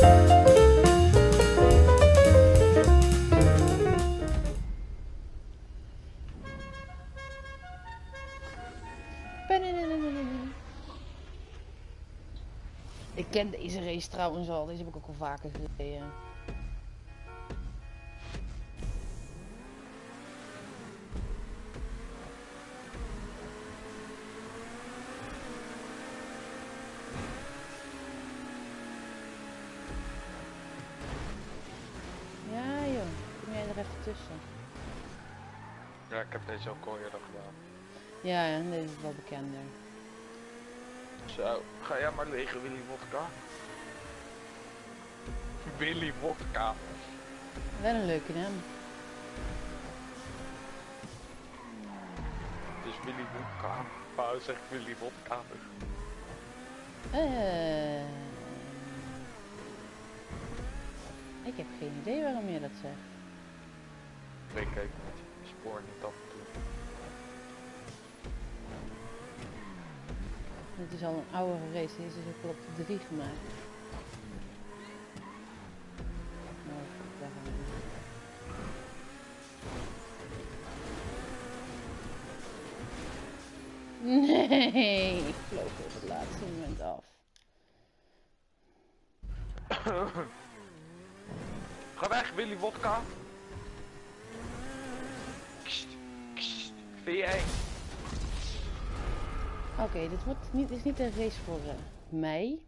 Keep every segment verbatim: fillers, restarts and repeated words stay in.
Ik ken deze race trouwens al, deze heb ik ook al vaker gereden. Ja joh, kom jij er even tussen. Ja, ik heb deze ook al eerder gedaan. Ja, ja, deze is wel bekender. Zo, ga jij maar liggen, Willy Wodka. Willy Wodka. Wel een leuke naam. Dus Willy Wodka. Waarom zeg ik Willy Wodka? Uh, ik heb geen idee waarom je dat zegt. Ik kijk met je spoor niet af en toe. Dit is al een oudere race, deze is ook wel op de drie gemaakt. Nou, daar gaan we. Nee, ik vloog op het laatste moment af. Ga weg, Willy Wodka. Kst, kst, vind je eng? Oké, okay, dit wordt niet, dit is niet een race voor uh, mij.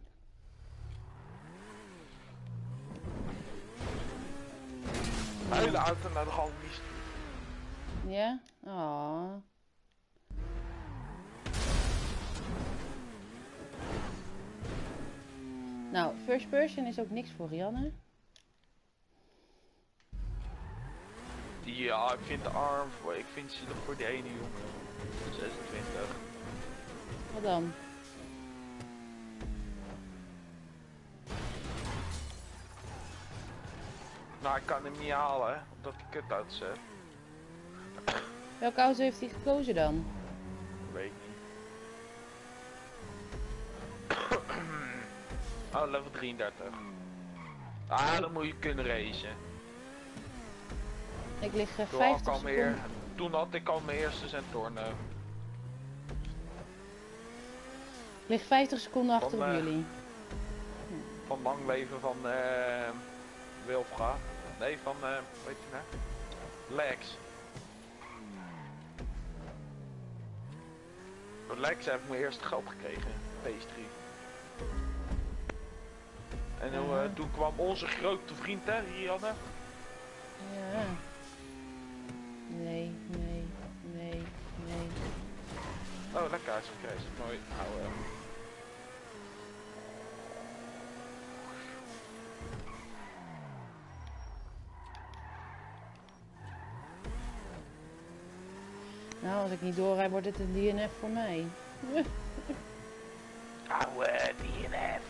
Huilen auto naar de galmies. Ja? Oh. Nou, first person is ook niks voor Rianne. Ja, ik vind de arm voor, ik vind ze voor die ene jongen. zesentwintig. Wat dan? Nou, ik kan hem niet halen, hè, omdat ik kut uitzet. Welke auto heeft hij gekozen dan? Weet ik niet. Oh, level drieëndertig. Ah, dan moet je kunnen racen. Ik lig uh, Toen vijftig had ik al meer, seconden. Toen had ik al mijn eerste Zentorno. Ik lig vijftig seconden achter Van, op uh, jullie. Van lang leven van uh, Wilfga. Nee, van, uh, weet je nou? Lex. Door Lex heb ik mijn eerste geld gekregen. P S drie. En uh, Ja. toen kwam onze grote vriend, hè, Rianne. Ja. Nee, nee, nee, nee. Oh, lekker uitgekregen. Mooi. Nou, uh... Nou, als ik niet doorrijd, wordt het een D N F voor mij. Ouwe, D N F.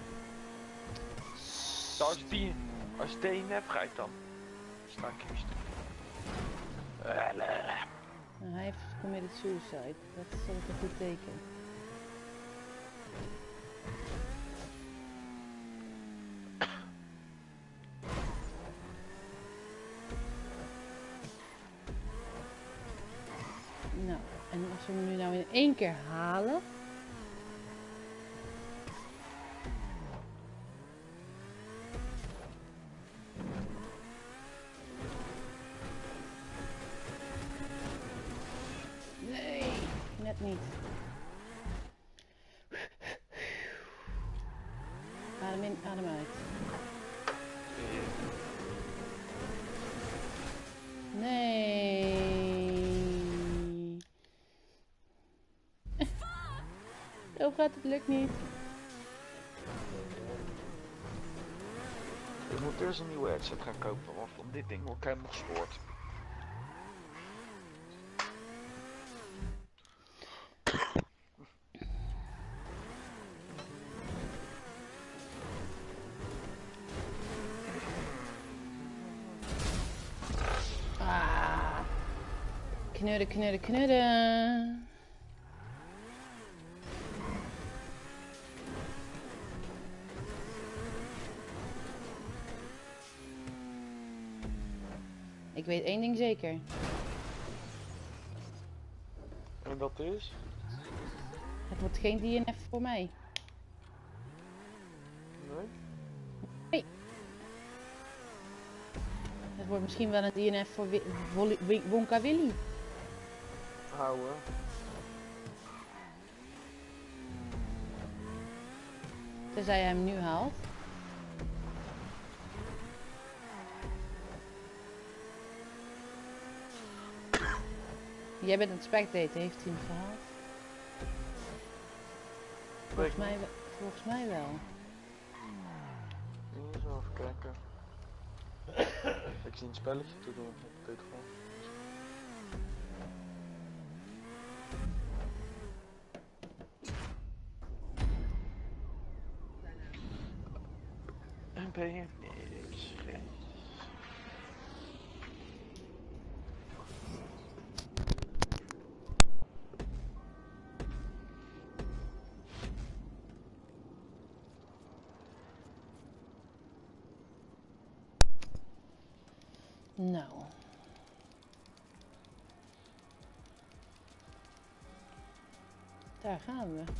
Als die, als D N F rijdt dan. Sta ik hier Nou, hij heeft committed suicide. Dat is altijd een goed teken. Nou, en als we hem nu nou in één keer halen. Nee, net niet. Adem in, adem uit. Nee. Zo gaat het, lukt niet. Ik moet eerst een nieuwe headset gaan kopen, want van dit ding word ik helemaal gestoord. Ah. Knudden, knudden, knudden. Ik weet één ding zeker. En dat is? Het wordt geen D N F voor mij. Nee? Nee. Het wordt misschien wel een D N F voor Wi Wolly Wi Wonka Willy. Houden. Tenzij hij hem nu haalt. Jij bent een spectator, heeft hij hem gehaald? Volgens mij, volgens mij wel. Eens even kijken. Ik zie een spelletje te doen op de telefoon. En ben je niks gek. Nou. Daar gaan we.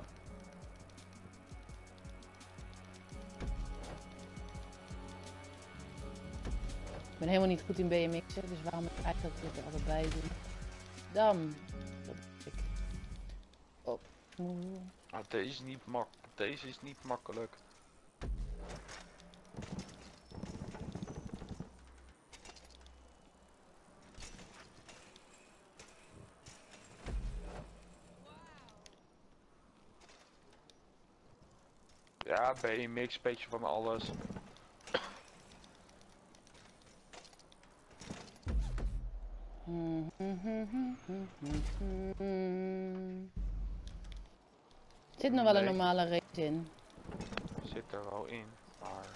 Ik ben helemaal niet goed in B M X'en, dus waarom ik eigenlijk dit er altijd bij doen. Dan. Dat ik. Op. Ah, deze is niet mak. Deze is niet makkelijk. Ja, B M X, beetje van alles. Zit nog wel een normale race in. Zit er wel in, maar...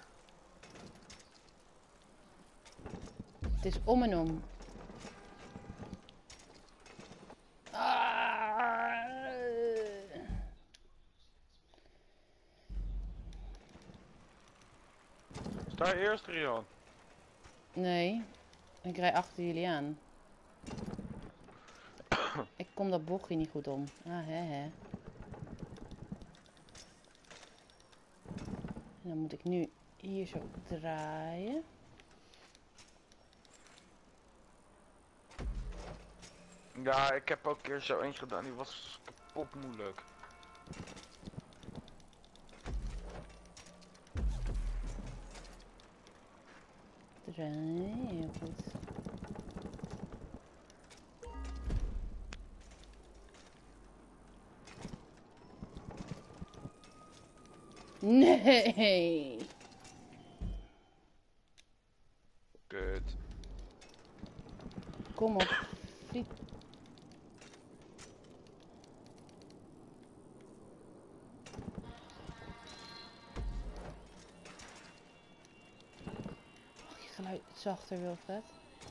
Het is om en om. Ah. Sta je eerst, Rian? Nee, ik rij achter jullie aan. Ik kom dat bochtje niet goed om. Ah, hè, hè. En dan moet ik nu hier zo draaien. Ja, ik heb ook een keer zo eentje gedaan, die was kapot moeilijk. Draaien, heel goed. Nee! Kut. Kom op, friet. Mag je geluid zachter, Wilfred?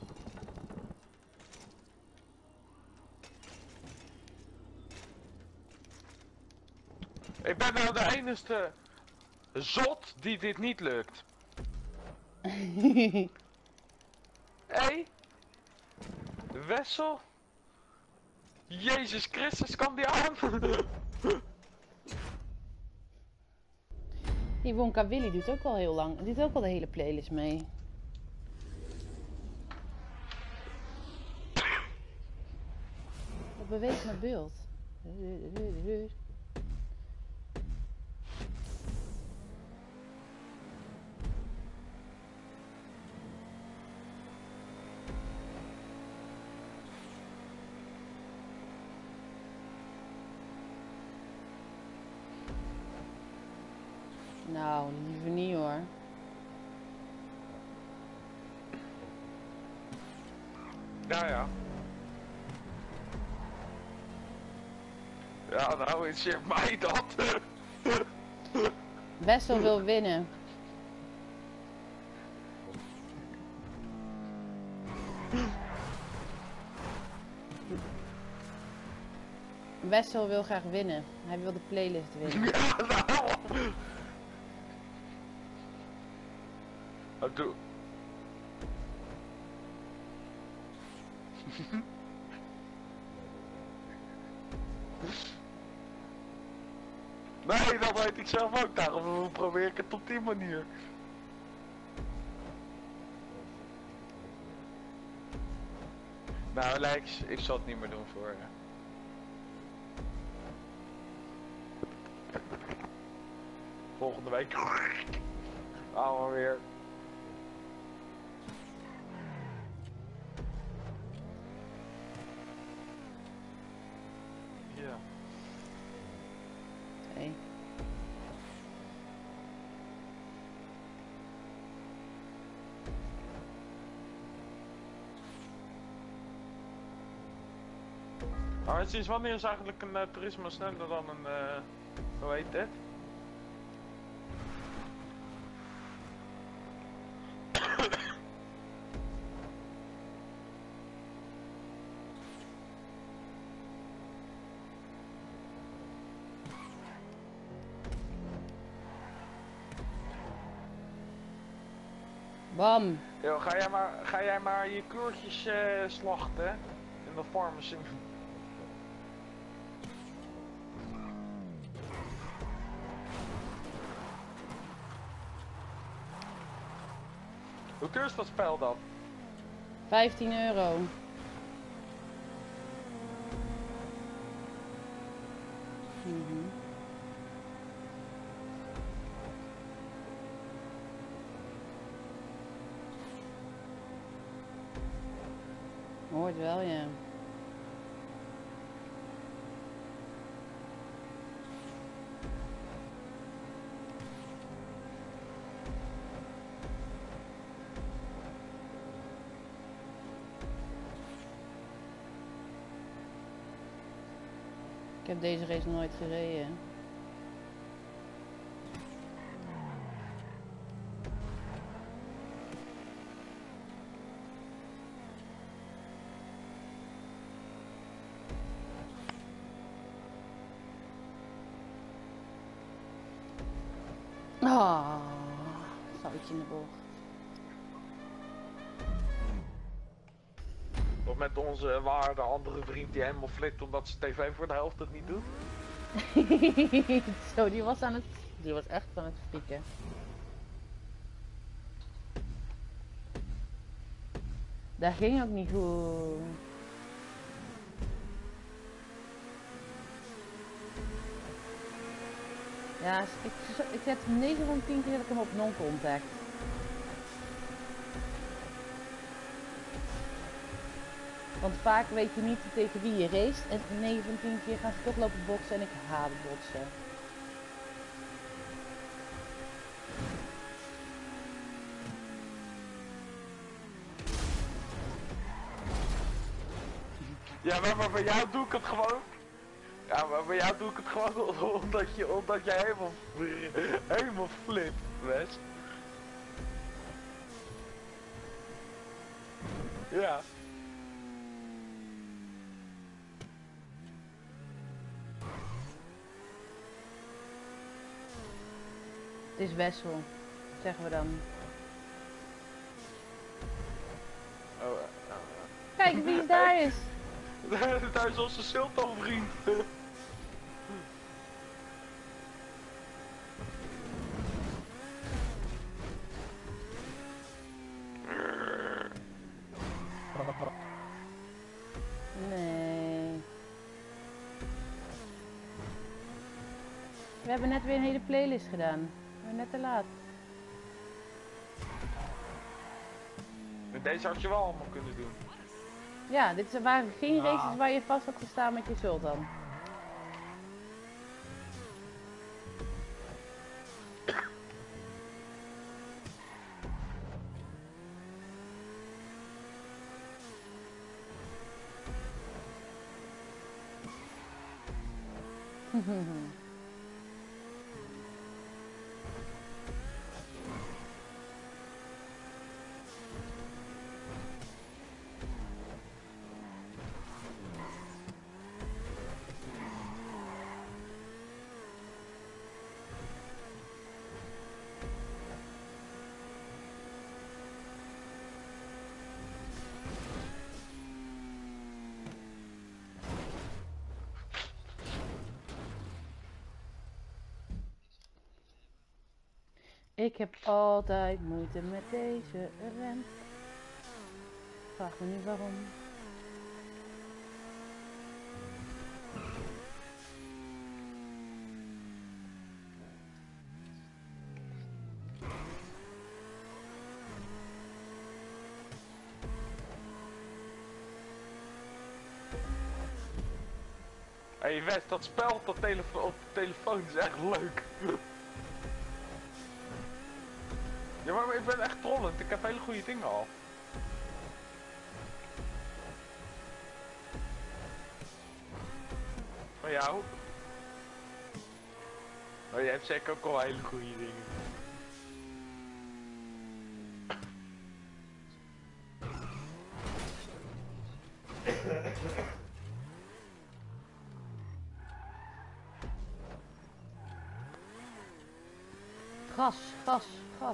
Ik ben nou de enige zot die dit niet lukt. Hé? Hey? Wessel? Jezus Christus, kan die aan? Die Wonka Willy doet ook al heel lang. Die doet ook al de hele playlist mee. Wat beweegt mijn beeld? Nou, liever niet hoor. Ja, ja. Ja, nou, is zeg mij dat. Wessel wil winnen. Wessel wil graag winnen. Hij wil de playlist winnen. Ja, nou. Oh, doe. Nee, dat weet ik zelf ook. Daarom probeer ik het op die manier. Nou Lex, ik zal het niet meer doen voor je. Volgende week gaan we weer. Ja. Hey. Maar sinds wanneer is eigenlijk een uh, toerisme sneller dan een, uh, hoe heet het? Bam. Yo, ga jij maar, ga jij maar je kleurtjes uh, slachten in de farmers. Hoe duur is dat spel dan? vijftien euro. Mm-hmm. Hoort wel, ja. Ik heb deze race nooit gereden. Ah, foutje in de bocht. Of met onze waarde andere vriend die helemaal flikt omdat ze tv voor de helft het niet doet? Zo, die was aan het... Die was echt aan het flikken. Dat ging ook niet goed. Ja, ik, ik zet negen van tien keer dat ik hem op non-contact. Want vaak weet je niet tegen wie je race en negen van tien keer gaan ze toch lopen botsen en ik haat botsen. Ja, maar, maar bij jou doe ik het gewoon. Ja, maar bij jou doe ik het gewoon omdat, je, omdat jij helemaal, helemaal flipt, Wes. Ja. Het is Wessel, zeggen we dan. Oh, uh, uh. Kijk wie daar is. Daar is onze Sultan vriend. Nee. We hebben net weer een hele playlist gedaan. We zijn net te laat. Met deze had je wel allemaal kunnen doen. Ja, dit waren geen races waar je vast had gestaan met je Sultan. Ik heb altijd moeite met deze rent. Vraag me niet waarom. Hé hey West, dat spel op, dat telefo op de telefoon is echt leuk. Ja, maar ik ben echt trollend. Ik heb hele goede dingen al. Van jou? Oh, jij hebt zeker ook al hele goede dingen. Gas, gas, gas.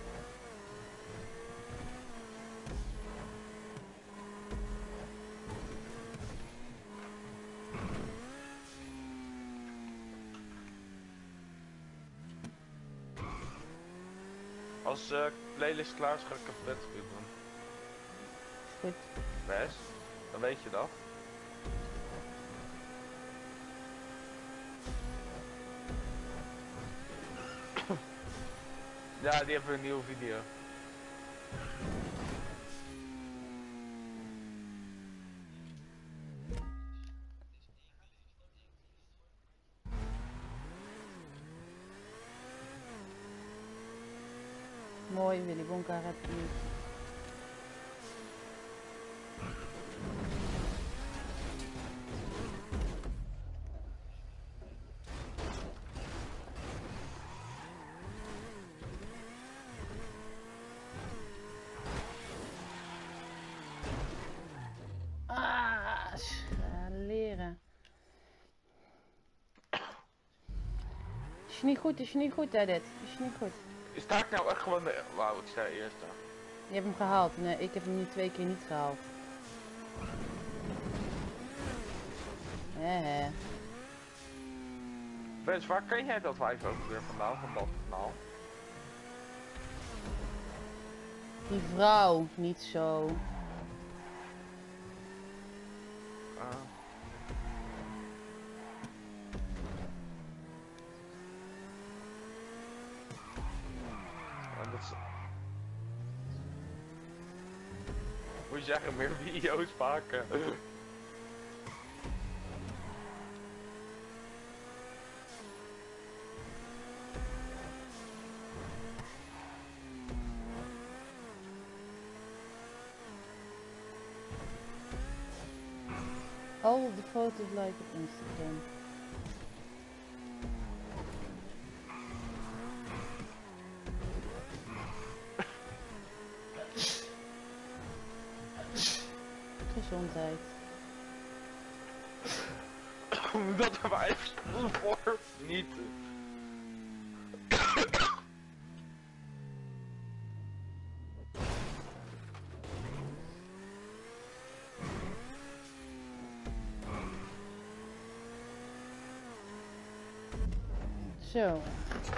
Als uh, playlist klaar is, ga ik een Battlefield doen. Goed. Best, dan weet je dat. Ja, die hebben een nieuwe video. Mooi, Willy Wonka heb je niet. Ah, leren. Is niet goed, is niet goed hè dit. Is niet goed. Sta ik nou echt gewoon de... Wauw, ik sta eerst daar. Je hebt hem gehaald. Nee, ik heb hem nu twee keer niet gehaald. Hehe. Wens, waar ken jij dat wijf ook weer vandaan, van dat kanaal? Die vrouw, niet zo. Uh. Ja, dat is... Moet je zeggen, meer video's maken. All the photos like op Instagram. Gezondheid. Dat hebben wij even voor. Niet. Zo.